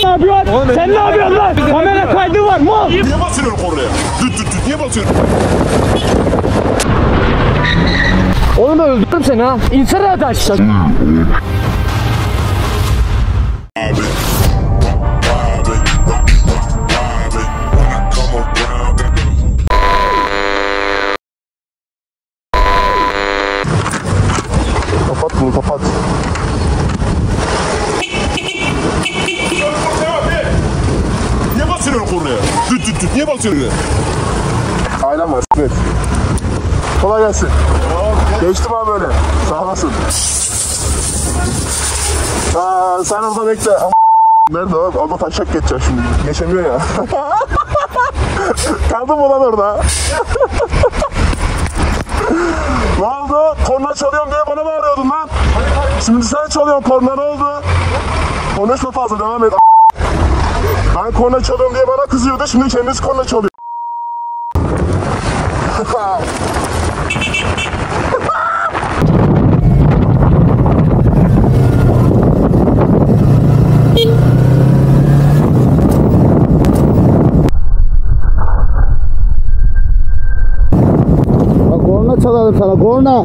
yapıyorsun? Oğlum, sen ne yapıyorsun lan? Kamera kaydı var mı? Niye basıyorsun oraya? Düt niye basıyorsun? Oğlum öldürürüm seni ha. İnsana hadi aşağı. Kapat bunu kapat. Niye basıyorsun oraya? Düt niye basıyorsun oraya? Aynen var. Evet. Kolay gelsin. Geçtim abi böyle. Sağ olasın. Sen orada bekle. Nerede o? Orada taşak geçeceğim şimdi. Geçemiyor ya. Kaldım mı lan orada? Ne oldu? Korna çalıyorum diye bana mı arıyordun lan? Şimdi sen çalıyorsun korna, ne oldu? Konuşma fazla, devam et. Ben korna çalıyorum diye bana kızıyordu, şimdi kendisi korna çalıyor. Korna çalalım sana, korna.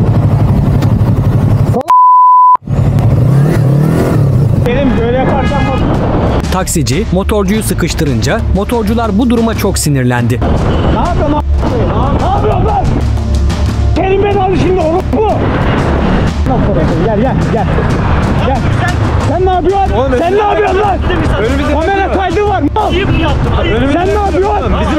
Benim böyle yaparsam Taksici motorcuyu sıkıştırınca motorcular bu duruma çok sinirlendi. ne yapıyorsun lan? Ne yapıyorsun lan? Kerim beni al şimdi, oğlum bu. Gel. Gel. Sen ne yapıyorsun? Oğlum, sen ne yapıyorsun lan? Önümüzde kamera kaydı var. Kim yaptı? Sen ne yapıyorsun? Bizim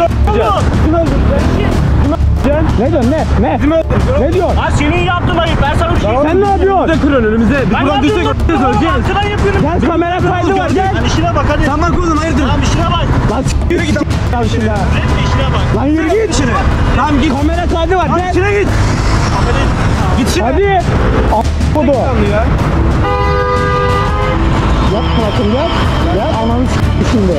Ne diyorsun? Ne? Ne diyorsun? Ha senin yaptığın ayıp. Ben sana bir şey Sen ne yapıyorsun? kırın önümüze. Biz buradan düşsek öleceğiz. Altına yapıyorum. Gel, kamera kaydı var, gel. Lan işine bak hadi. Tamam oğlum, hayırdır? Tamam işine bak. Lan yürü git. İşine bak. Lan yürü git. Tamam git. Kamera kaydı var, gel. İçine git. Git içine. Hadi. A***bu da. Yapma bakın, gel. Gel ananı s*** şimdi.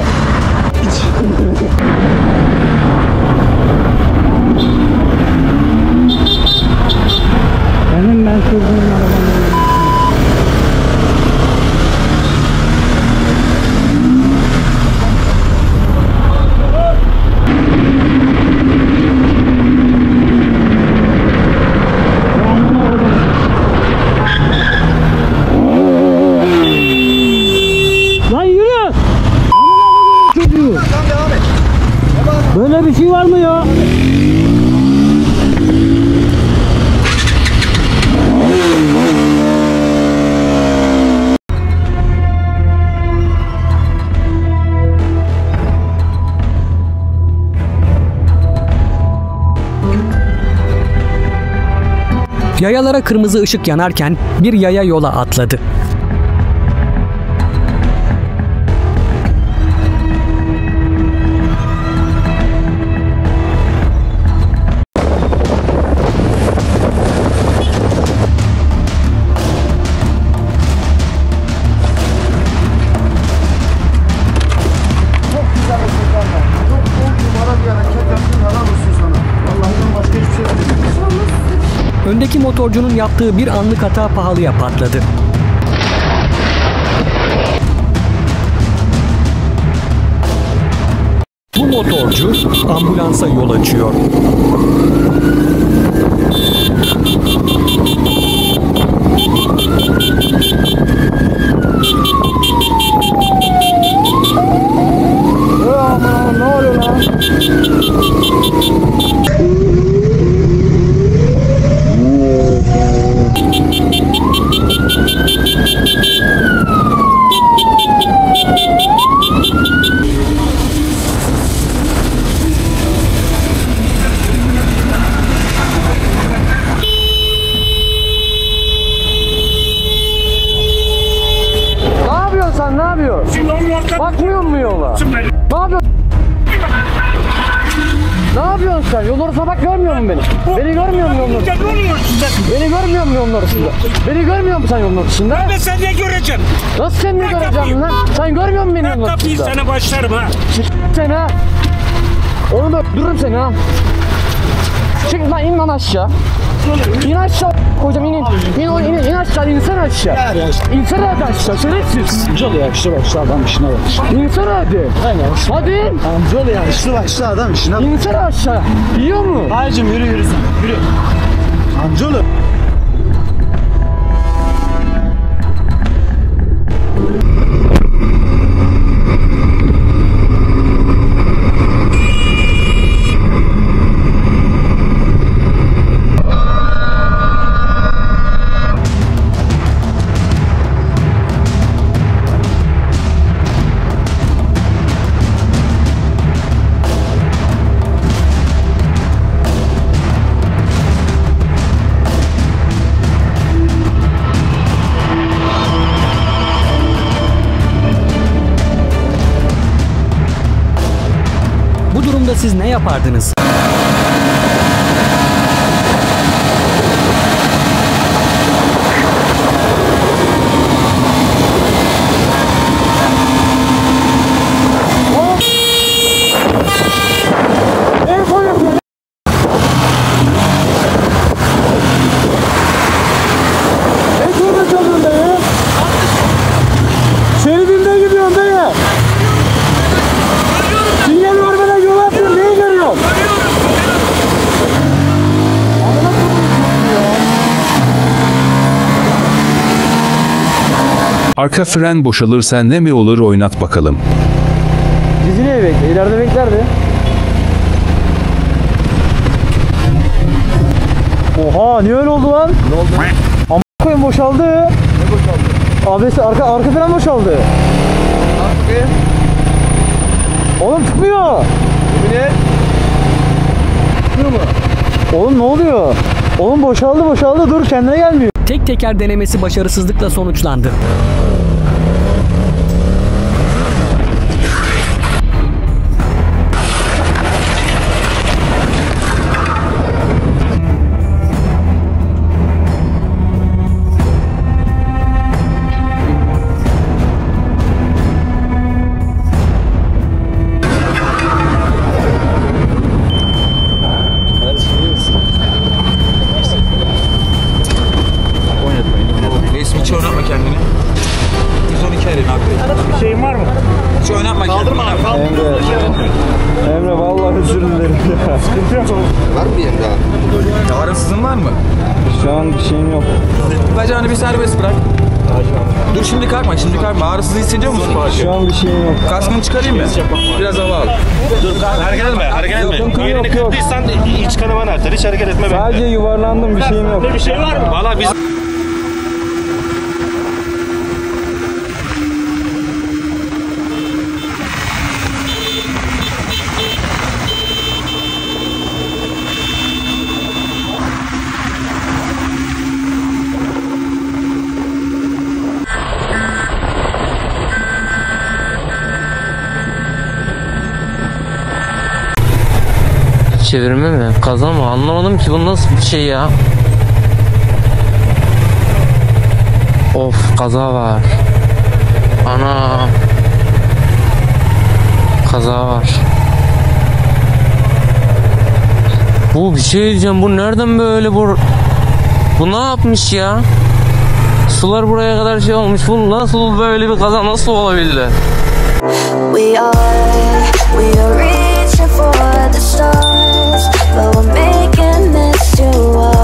Ben çocuğun arabanı. Lan yürü! Çocuğu. Tamam devam et. Böyle bir şey var mı ya? Yayalara kırmızı ışık yanarken bir yaya yola atladı. Öndeki motorcunun yaptığı bir anlık hata pahalıya patladı. Bu motorcu ambulansa yol açıyor. Aman ne oluyor lan? Ne yapıyorsun? Bakmıyor mu yola? Ne yapıyorsun? Ne yapıyorsun sen? Yol ortasına bak, görmüyor musun beni? Beni görmüyor musun yolun ortasında? Beni görmüyor musun yolun ortasında? Beni görmüyor musun sen yolun ortasında? Ben seni ne göreceğim? Nasıl seni ne göreceğim lan? Sen görmüyor musun beni yolun Ben kapıyı ortasında? sana başlarım ha. Seni ha. Onu da öldürürüm seni ha. Çık lan, in lan aşağı. İn aşağı. Hocam in aşağı, insene aşağı. İnsene hadi aşağı, şerefsiz. Amcaoğlu yakıştı bak şu adam işine bak. İnsene hadi. Hadi. Amcaoğlu yakıştı bak şu adam işine bak. İnsene aşağı. Yiyor mu? Dayıcım yürü sen. Yürü. Amcaoğlu. Bu durumda siz ne yapardınız? Şeridinde gidiyorum dayı. Sinyal vermeden yol yapıyorum. Neyi görüyorsun? Arka fren boşalırsa ne mi olur oynat bakalım. Bizi niye bekle? İleride beklerdi. Oha niye öyle oldu lan? Ne oldu? Ama koyun boşaldı. Ne boşaldı? Abi arka fren boşaldı. Abi. Oğlum tıkmıyor. Ne? Tıkmıyor mu? Oğlum ne oluyor? Oğlum boşaldı dur kendine gelmiyor. Tek teker denemesi başarısızlıkla sonuçlandı. Resmi hiç oynatma kendini. 112 arayın abi. Bir şeyin var mı? Hiç oynatma kendini. Kaldırma abi. Emre vallahi özür dilerim ya. Sıkıntı yok. Var mı bir yerin daha? Arasızın var mı? Şu an bir şeyim yok. Bacağını bir serbest bırak. Dur şimdi kalkma. Ağrısızı hissediyor musun? Şu an bir şeyim yok. Kaskını çıkarayım mı? Biraz hava al. Dur hareket etme. Hareket etme. Yok, Yerini yok. kırdıysan iç kanaman artar. Hiç hareket etme. Sadece yuvarlandım, bir şeyim yok. Bir şey var mı? Valla biz... Çevirme mi? Kaza mı? Anlamadım ki, bu nasıl bir şey ya? Of, kaza var. Ana. Kaza var. Bu bir şey diyeceğim, bu nereden böyle bu ne yapmış ya? Sular buraya kadar şey olmuş. Bu nasıl böyle bir kaza nasıl olabildi? We are reaching for the stars, but we're making this too hard.